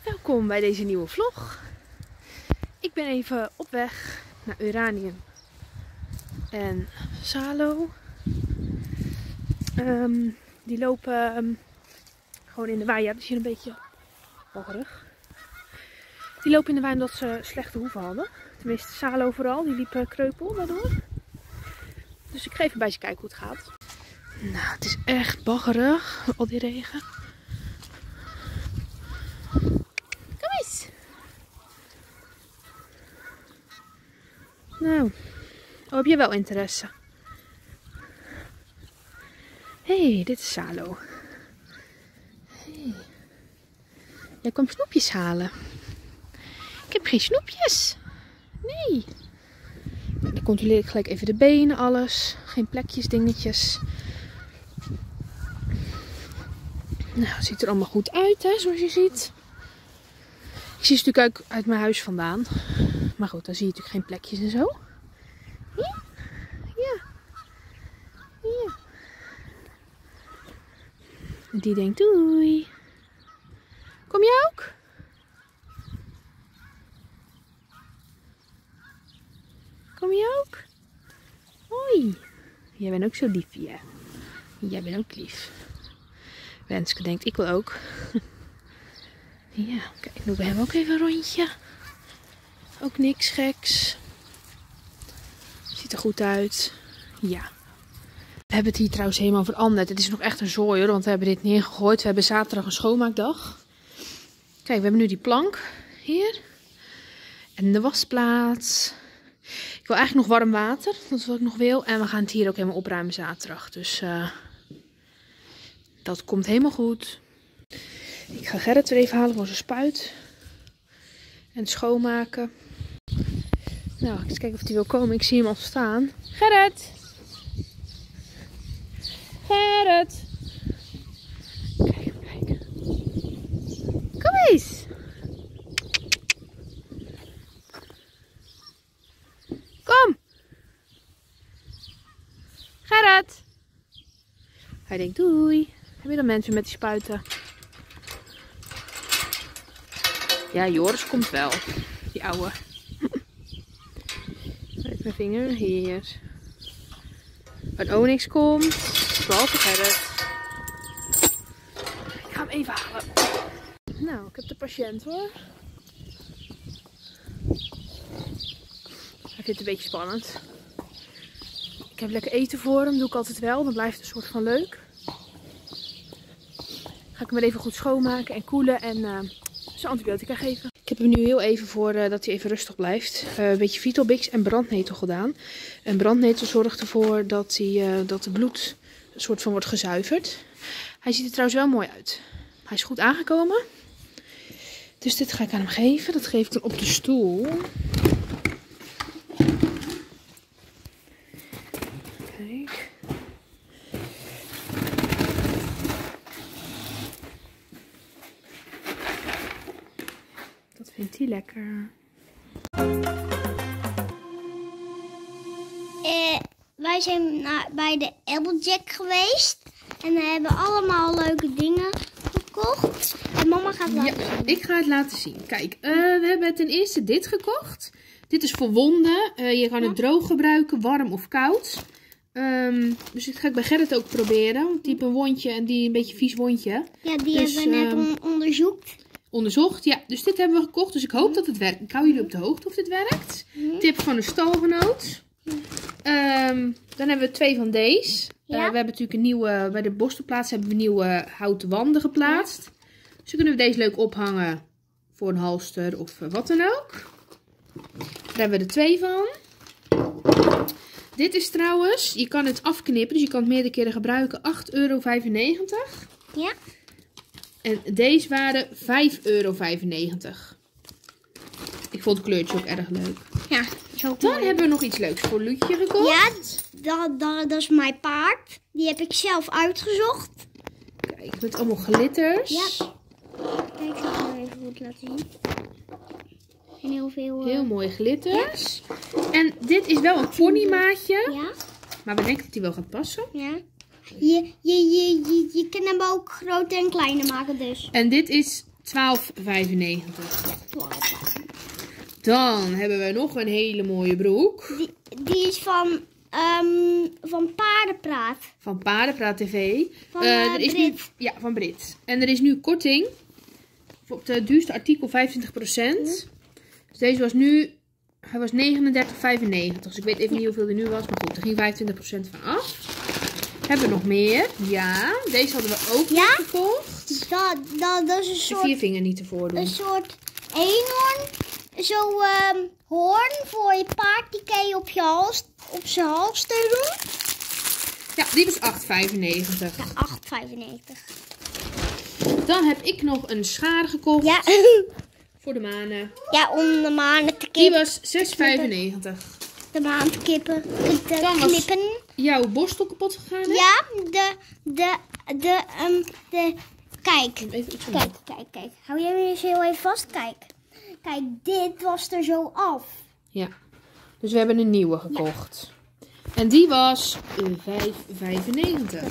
Welkom bij deze nieuwe vlog. Ik ben even op weg naar Uranium en Salo. Die lopen gewoon in de wei. Ja, dat is hier een beetje baggerig. Die lopen in de wei omdat ze slechte hoeven hadden. Tenminste, Salo vooral. Die liep kreupel daardoor. Dus ik ga even bij ze kijken hoe het gaat. Nou, het is echt baggerig. Al die regen. Kom eens. Nou, heb je wel interesse? Hé, dit is Salo. Hey. Jij kwam snoepjes halen. Ik heb geen snoepjes. Nee. Nou, dan controleer ik gelijk even de benen, alles. Geen plekjes, dingetjes. Nou, het ziet er allemaal goed uit, hè, zoals je ziet. Ik zie ze natuurlijk ook uit mijn huis vandaan. Maar goed, dan zie je natuurlijk geen plekjes en zo. Ja. Ja. Ja. En die denkt doei. Kom je ook? Kom je ook? Hoi. Jij bent ook zo lief, ja. Jij bent ook lief. Wenske denkt, ik wil ook. Ja, kijk, doen we hem ook even een rondje. Ook niks geks. Ziet er goed uit. Ja. We hebben het hier trouwens helemaal veranderd. Het is nog echt een zooi hoor, want we hebben dit neergegooid. We hebben zaterdag een schoonmaakdag. Kijk, we hebben nu die plank hier. En de wasplaats. Ik wil eigenlijk nog warm water. Dat is wat ik nog wil. En we gaan het hier ook helemaal opruimen zaterdag. Dus dat komt helemaal goed. Ik ga Gerrit weer even halen voor zijn spuit. En schoonmaken. Nou, eens kijken of hij wil komen. Ik zie hem al staan. Gerrit! Gerrit! Kijk, kijk. Kom eens! Kom! Gerrit! Hij denkt doei. Heb je dan mensen met die spuiten? Ja, Joris komt wel. Die ouwe. Met mijn vinger hier. En Onyx komt. Behalve Gerrit. Ik ga hem even halen. Nou, ik heb de patiënt hoor. Hij vindt het een beetje spannend. Ik heb lekker eten voor hem. Doe ik altijd wel. Dan blijft het een soort van leuk. Ga ik hem weer even goed schoonmaken en koelen. En zijn antibiotica geven. Ik heb hem nu heel even voor dat hij even rustig blijft. Een beetje Vitalbix en brandnetel gedaan. En brandnetel zorgt ervoor dat het bloed een soort van wordt gezuiverd. Hij ziet er trouwens wel mooi uit. Hij is goed aangekomen. Dus dit ga ik aan hem geven. Dat geef ik dan op de stoel. Kijk. Dat vindt hij lekker. Wij zijn bij de Applejack geweest. En we hebben allemaal leuke dingen gekocht. En mama gaat laten zien. Ik ga het laten zien. Kijk, we hebben ten eerste dit gekocht. Dit is voor wonden. Je kan het droog gebruiken, warm of koud. Dus dit ga ik bij Gerrit ook proberen. Want die heeft een wondje en die een beetje vies wondje. Ja, die hebben we net onderzocht. Ja, dus dit hebben we gekocht. Dus ik hoop dat het werkt. Ik hou jullie op de hoogte of dit werkt. Tip van een stalgenoot. Dan hebben we 2 van deze. Ja. We hebben natuurlijk een nieuwe, bij de borstelplaats hebben we nieuwe houten wanden geplaatst. Ja. Dus dan kunnen we deze leuk ophangen voor een halster of wat dan ook. Daar hebben we er 2 van. Dit is trouwens, je kan het afknippen, dus je kan het meerdere keren gebruiken. €8,95. Ja. En deze waren €5,95. Ik vond het kleurtje ook erg leuk. Ja, zo Dan hebben we nog iets leuks voor Loetje gekocht. Ja, dat is mijn paard. Die heb ik zelf uitgezocht. Kijk, met allemaal glitters. Ja. Kijk, ik zal het even goed laten zien. En heel veel... Heel mooie glitters. Ja. En dit is wel een ponymaatje. Ja. Maar we denken dat die wel gaat passen. Ja. Je kan hem ook groter en kleiner maken dus. En dit is 12,95. Ja, 12. Dan hebben we nog een hele mooie broek. Die is van Paardenpraat. Van Paardenpraat TV. Van er is Brit. ja, van Brit. En er is nu korting. Op het duurste artikel 25%. Dus deze was nu... Hij was 39,95. Dus ik weet even niet hoeveel er nu was. Maar goed, er ging 25% van af. Hebben we nog meer? Ja, deze hadden we ook nog gekocht. Dat is een De soort... 4 vinger niet ervoor doen. Een soort eenhoorn. Zo hoorn voor je paard. Die kan je op zijn halster doen. Ja, die was 8,95. Ja, 8,95. Dan heb ik nog een schaar gekocht. Ja. Voor de manen. Ja, om de manen te Die kippen. was 6,95. De maan te kippen. Te Dan was knippen. jouw borstel kapot gegaan, hè? Ja, kijk. Even iets van Kijk. Hou jij me eens heel even vast? Kijk, dit was er zo af. Ja. Dus we hebben een nieuwe gekocht. En die was 5,95.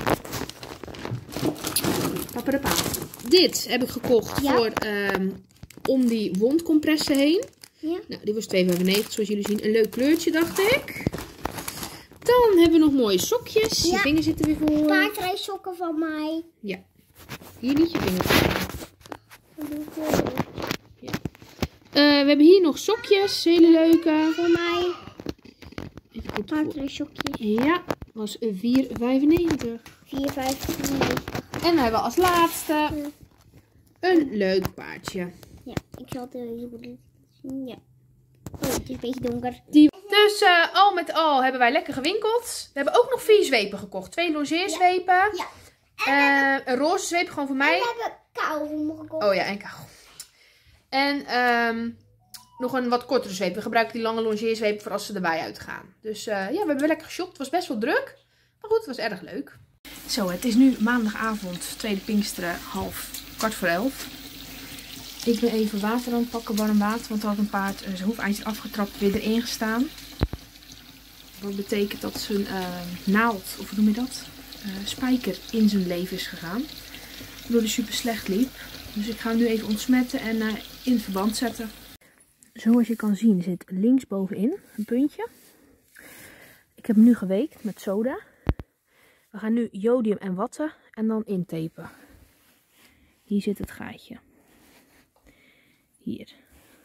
Paparapa. Dit heb ik gekocht voor om die wondcompressen heen. Ja. Nou, die was 2,95 zoals jullie zien. Een leuk kleurtje, dacht ik. Dan hebben we nog mooie sokjes. Je vingers zitten weer voor. Paardrijsokken van mij. Ja. Hier niet je vingers. Ja. We hebben hier nog sokjes. Hele leuke. Voor mij. Even goed. Paardrijsokjes. Ja, was 4,95. 4,95. En dan hebben we als laatste een leuk paardje. Ja, ik zal het even goed zien. Ja. Oh, het is een beetje donker. Dus al met al hebben wij lekker gewinkeld. We hebben ook nog 4 zwepen gekocht. 2 longeerzwepen. Ja. Een roze zweep gewoon voor mij. En we hebben kauwgom gekocht. Oh ja, en kauwgom. En nog een wat kortere zweep. We gebruiken die lange longeerzweep voor als ze erbij uitgaan. Dus ja, we hebben wel lekker geshopt. Het was best wel druk. Maar goed, het was erg leuk. Zo, het is nu maandagavond, tweede Pinksteren, 11:15. Ik ben even water aan het pakken, warm water. Want er had een paard zijn hoefeindje afgetrapt, weer erin gestaan. Dat betekent dat zijn naald, of hoe noem je dat? Spijker in zijn leven is gegaan. Waardoor hij super slecht liep. Dus ik ga hem nu even ontsmetten en in het verband zetten. Zoals je kan zien zit links bovenin een puntje. Ik heb hem nu geweekt met soda. We gaan nu jodium en watten en dan intapen. Hier zit het gaatje. Hier.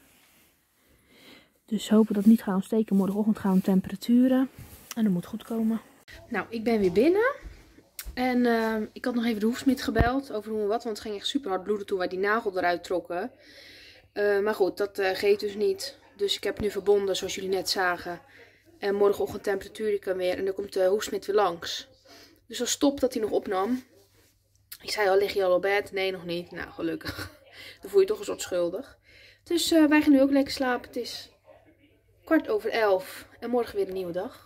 Dus hopen dat het niet gaat ontsteken. Morgenochtend gaan we temperaturen. En dat moet goed komen. Nou, ik ben weer binnen. En ik had nog even de hoefsmid gebeld over hoe en wat. Want het ging echt super hard bloeden toen wij die nagel eruit trokken. Maar goed, dat geeft dus niet. Dus ik heb nu verbonden zoals jullie net zagen. En morgenochtend temperatuur kan weer. En dan komt de hoefsmid weer langs. Dus als stop dat hij nog opnam. Ik zei al, lig je al op bed? Nee, nog niet. Nou, gelukkig. Dan voel je toch een soort schuldig. Dus wij gaan nu ook lekker slapen. Het is 11:15. En morgen weer een nieuwe dag.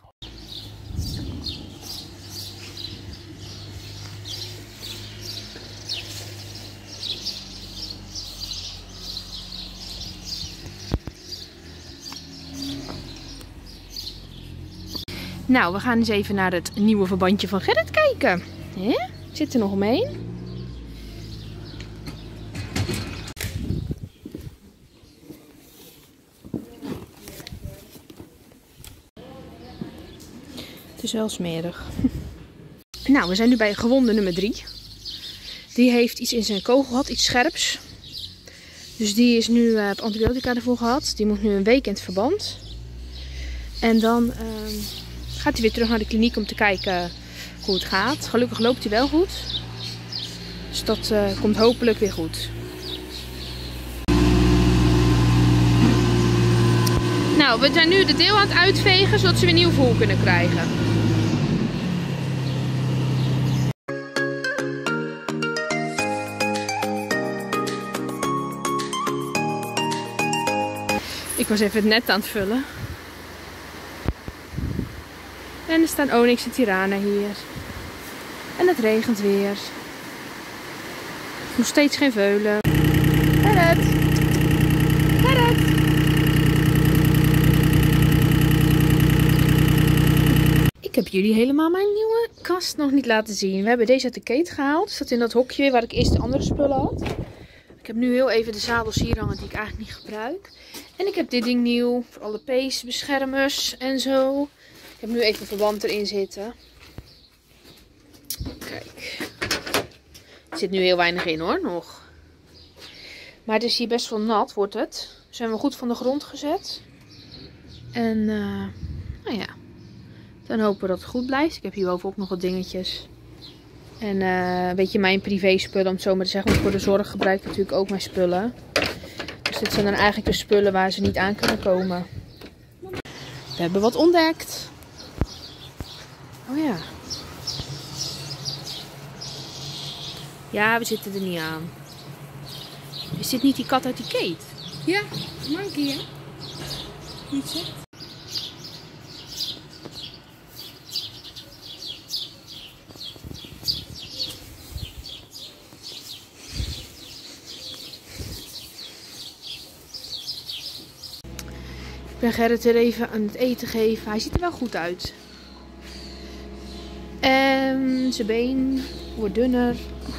Nou, we gaan eens even naar het nieuwe verbandje van Gerrit kijken. He? Zit er nog omheen? Het is wel smerig. Nou, we zijn nu bij gewonde nummer 3. Die heeft iets in zijn kogel gehad, iets scherps. Dus die is nu het antibiotica ervoor gehad. Die moet nu een week in het verband. En dan gaat hij weer terug naar de kliniek om te kijken hoe het gaat. Gelukkig loopt hij wel goed. Dus dat komt hopelijk weer goed. Nou, we zijn nu de deel aan het uitvegen zodat ze weer nieuw voer kunnen krijgen. Ik was even het net aan het vullen. En er staan Onyx en Tirana hier. En het regent weer. Nog steeds geen veulen. Gerrit! Gerrit! Ik heb jullie helemaal mijn nieuwe kast nog niet laten zien. We hebben deze uit de keten gehaald. Zat in dat hokje waar ik eerst de andere spullen had. Ik heb nu heel even de zadels hier hangen die ik eigenlijk niet gebruik. En ik heb dit ding nieuw voor alle peesbeschermers en zo. Ik heb nu even een verband erin zitten. Kijk. Er zit nu heel weinig in hoor, nog. Maar het is hier best wel nat, wordt het. Dus we hebben goed van de grond gezet. En nou ja, dan hopen we dat het goed blijft. Ik heb hier bovenop nog wat dingetjes. En een beetje mijn privé spullen, om het zo maar te zeggen. Want voor de zorg gebruik ik natuurlijk ook mijn spullen. Dus dit zijn dan eigenlijk de spullen waar ze niet aan kunnen komen. We hebben wat ontdekt. Oh ja. Ja, we zitten er niet aan. Is dit niet die kat uit die keet? Ja, monkey hè? Niet zo. Ik ben Gerrit er even aan het eten geven. Hij ziet er wel goed uit. En zijn been wordt dunner.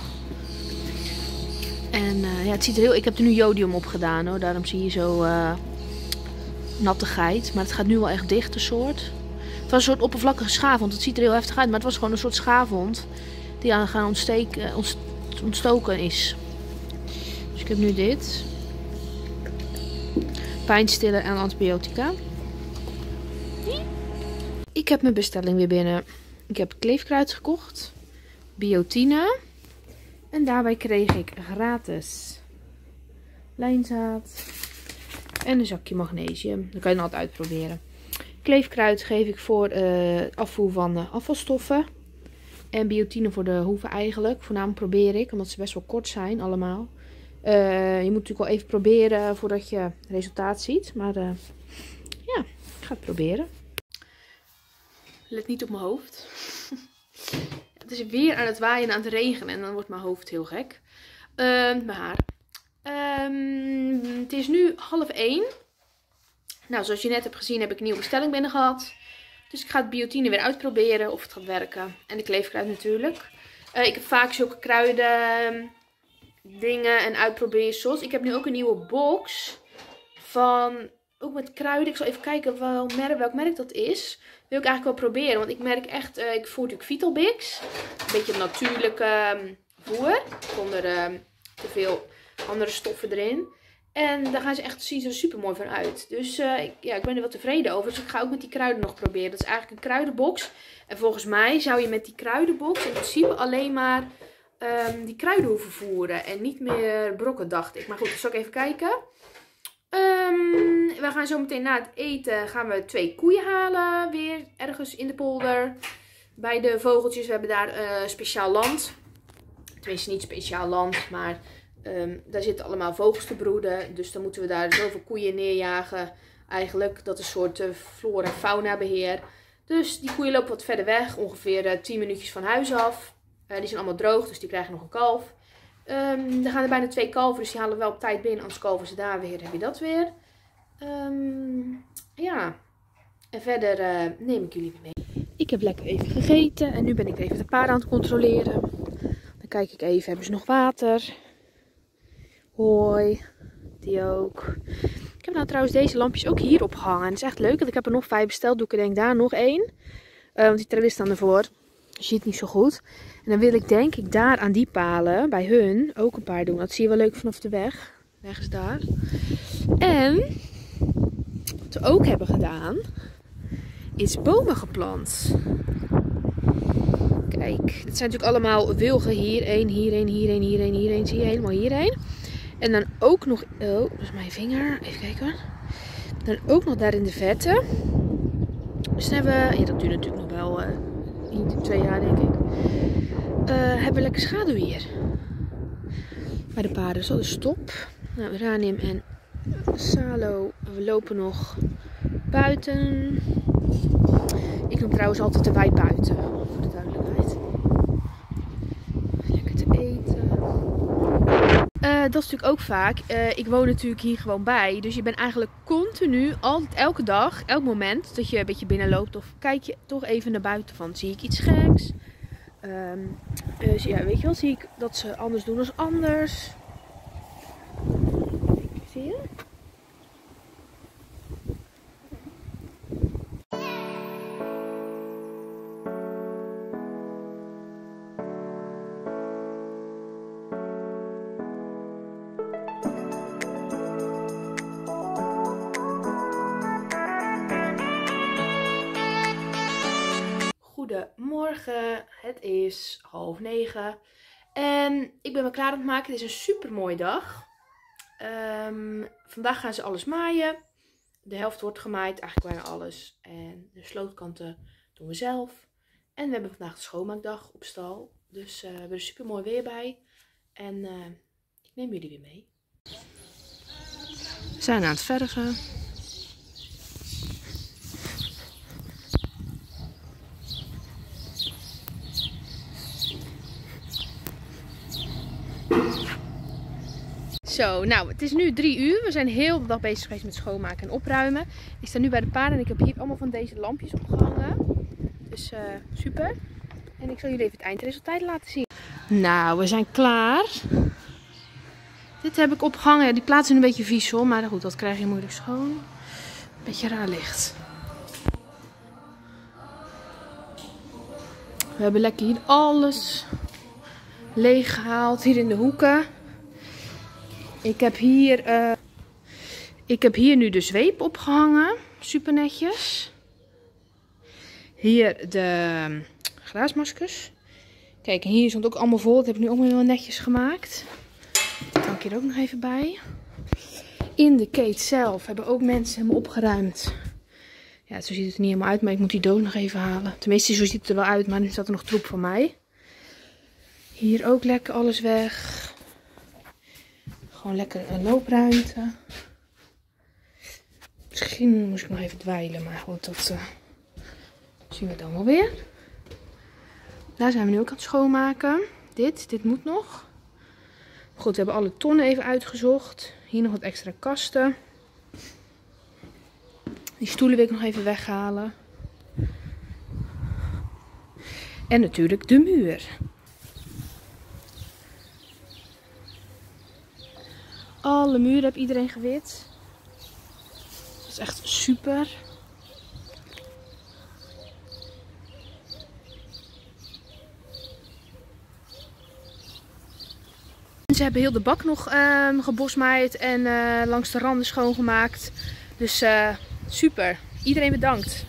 En ja, het ziet er heel... Ik heb er nu jodium op gedaan hoor. Daarom zie je zo nattigheid. Maar het gaat nu wel echt dicht, een soort. Het was een soort oppervlakkige schaafwond. Het ziet er heel heftig uit. Maar het was gewoon een soort schaafwond. Die aan gaan ontstoken is. Dus ik heb nu dit. Pijnstiller en antibiotica. Ik heb mijn bestelling weer binnen. Ik heb kleefkruid gekocht. Biotine. En daarbij kreeg ik gratis lijnzaad. En een zakje magnesium. Dat kan je dan altijd uitproberen. Kleefkruid geef ik voor afvoer van afvalstoffen. En biotine voor de hoeven eigenlijk. Voornamelijk probeer ik. Omdat ze best wel kort zijn allemaal. Je moet natuurlijk wel even proberen voordat je resultaat ziet. Maar ja, ik ga het proberen. Let niet op mijn hoofd. Het is weer aan het waaien en aan het regenen. En dan wordt mijn hoofd heel gek. Mijn haar. Het is nu 12:30. Nou, zoals je net hebt gezien heb ik een nieuwe bestelling binnen gehad. Dus ik ga het biotine weer uitproberen of het gaat werken. En de kleefkruid natuurlijk. Ik heb vaak zulke kruiden... dingen en uitprobeersels. Ik heb nu ook een nieuwe box van, ook met kruiden. Ik zal even kijken welk merk dat is. Wil ik eigenlijk wel proberen, want ik merk echt, ik voer natuurlijk Vitalbix. Een beetje natuurlijke voer, zonder te veel andere stoffen erin. En daar gaan ze echt, zien ze er super mooi van uit. Dus ja, ik ben er wel tevreden over. Dus ik ga ook met die kruiden nog proberen. Dat is eigenlijk een kruidenbox. En volgens mij zou je met die kruidenbox in principe alleen maar... die kruiden hoeven voeren en niet meer brokken, dacht ik. Maar goed, dat zal ik even kijken. We gaan zo meteen na het eten gaan we 2 koeien halen. Weer ergens in de polder. Bij de vogeltjes. We hebben daar speciaal land. Tenminste niet speciaal land, maar daar zitten allemaal vogels te broeden. Dus dan moeten we daar zoveel koeien neerjagen. Eigenlijk, dat is een soort flora en fauna beheer. Dus die koeien lopen wat verder weg. Ongeveer 10 minuutjes van huis af. Die zijn allemaal droog, dus die krijgen nog een kalf. Er gaan er bijna 2 kalveren, dus die halen we wel op tijd binnen. Anders kalven ze daar weer, heb je dat weer. Ja, en verder neem ik jullie mee. Ik heb lekker even gegeten en nu ben ik even de paarden aan het controleren. Dan kijk ik even, hebben ze nog water? Hoi, die ook. Ik heb nou trouwens deze lampjes ook hier opgehangen. En het is echt leuk, want ik heb er nog 5 besteld. Doe ik er denk daar nog 1. Want die tralies staan ervoor. Je ziet het niet zo goed. En dan wil ik denk ik daar aan die palen, bij hun, ook een paar doen. Dat zie je wel leuk vanaf de weg. De weg is daar. En wat we ook hebben gedaan, is bomen geplant. Kijk, dit zijn natuurlijk allemaal wilgen. Hier 1, hier 1, hier 1, hier 1, hier 1. Zie je helemaal hierheen. En dan ook nog, oh, dat is mijn vinger. Even kijken hoor. Dan ook nog daar in de vette. Dus dan hebben we, ja dat duurt natuurlijk nog wel 2 jaar denk ik. Hebben we lekker schaduw hier. Bij de paarden. Zo de stop. Nou, Ranim en Salo. We lopen nog buiten. Ik noem trouwens altijd de wei buiten. Voor de duidelijkheid. Lekker te eten. Dat is natuurlijk ook vaak. Ik woon natuurlijk hier gewoon bij. Dus je bent eigenlijk continu, altijd, elke dag, elk moment dat je een beetje binnenloopt. Of kijk je toch even naar buiten van. Zie ik iets geks? Ja, weet je wel, zie ik dat ze anders doen dan anders. Kia? Goedemorgen, het is 8:30 en ik ben me klaar aan het maken. Het is een super mooie dag. Vandaag gaan ze alles maaien. De helft wordt gemaaid, eigenlijk bijna alles. En de slootkanten doen we zelf. En we hebben vandaag de schoonmaakdag op stal. Dus we hebben er super mooi weer bij. En ik neem jullie weer mee. We zijn aan het verven. Zo, nou, het is nu 3 uur. We zijn heel de dag bezig geweest met schoonmaken en opruimen. Ik sta nu bij de paarden en ik heb hier allemaal van deze lampjes opgehangen. Dus super. En ik zal jullie even het eindresultaat laten zien. Nou, we zijn klaar. Dit heb ik opgehangen. Die plaatsen een beetje vies hoor, maar goed, dat krijg je moeilijk schoon. Een beetje raar licht. We hebben lekker hier alles leeg gehaald, hier in de hoeken. Ik heb hier nu de zweep opgehangen. Super netjes. Hier de glaasmaskers. Kijk, en hier stond ook allemaal vol. Dat heb ik nu ook heel netjes gemaakt. Dat kan ik hier ook nog even bij. In de keet zelf hebben ook mensen helemaal opgeruimd. Ja, zo ziet het er niet helemaal uit, maar ik moet die doos nog even halen. Tenminste, zo ziet het er wel uit, maar nu staat er nog troep van mij. Hier ook lekker alles weg. Gewoon lekker een loopruimte. Misschien moest ik nog even dweilen, maar goed, dat zien we dan wel weer. Daar zijn we nu ook aan het schoonmaken. Dit moet nog. Goed, we hebben alle tonnen even uitgezocht. Hier nog wat extra kasten. Die stoelen wil ik nog even weghalen. En natuurlijk de muur. Alle muren heb iedereen gewit. Dat is echt super. Ze hebben heel de bak nog gebosmaaid en langs de randen schoongemaakt. Dus super. Iedereen bedankt.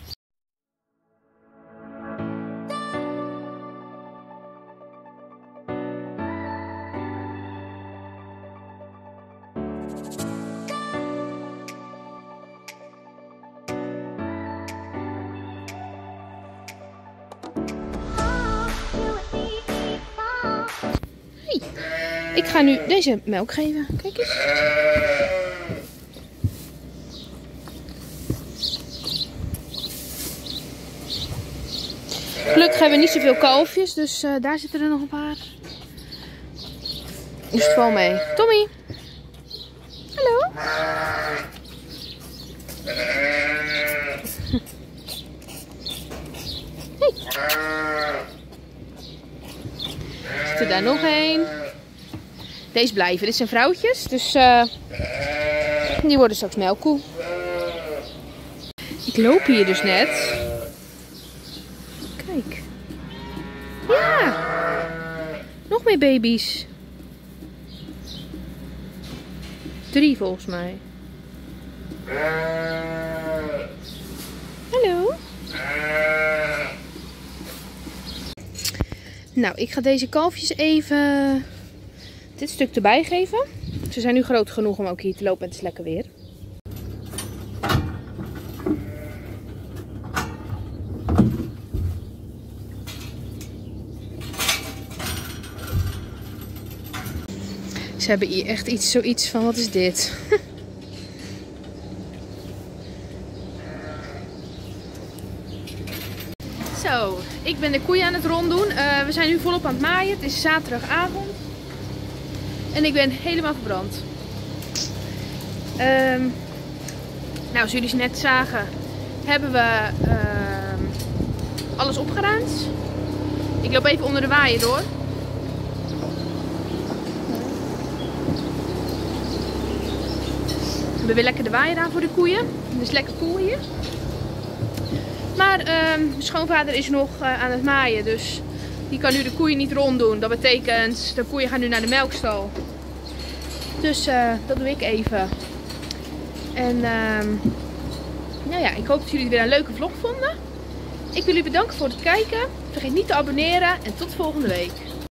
Ik ga nu deze melk geven. Kijk eens. Gelukkig hebben we niet zoveel kalfjes, dus daar zitten er nog een paar. Dus het valt mee. Tommy. Hallo. Hey. Zit er daar nog een. Deze blijven. Dit zijn vrouwtjes, dus die worden straks melkkoe. Ik loop hier dus net. Kijk. Ja. Nog meer baby's. 3 volgens mij. Hallo. Nou, ik ga deze kalfjes even dit stuk erbij geven. Ze zijn nu groot genoeg om ook hier te lopen en het is lekker weer. Ze hebben hier echt zoiets van, wat is dit? Zo, ik ben de koeien aan het ronddoen. We zijn nu volop aan het maaien. Het is zaterdagavond. En ik ben helemaal verbrand. Nou, zoals jullie net zagen, hebben we alles opgeruimd. Ik loop even onder de waaier door. hebben weer lekker de waaier aan voor de koeien. Het is lekker koel hier. Maar mijn schoonvader is nog aan het maaien, dus die kan nu de koeien niet ronddoen. Dat betekent, de koeien gaan nu naar de melkstal. Dus dat doe ik even. En nou ja, ik hoop dat jullie weer een leuke vlog vonden. Ik wil jullie bedanken voor het kijken. Vergeet niet te abonneren en tot volgende week.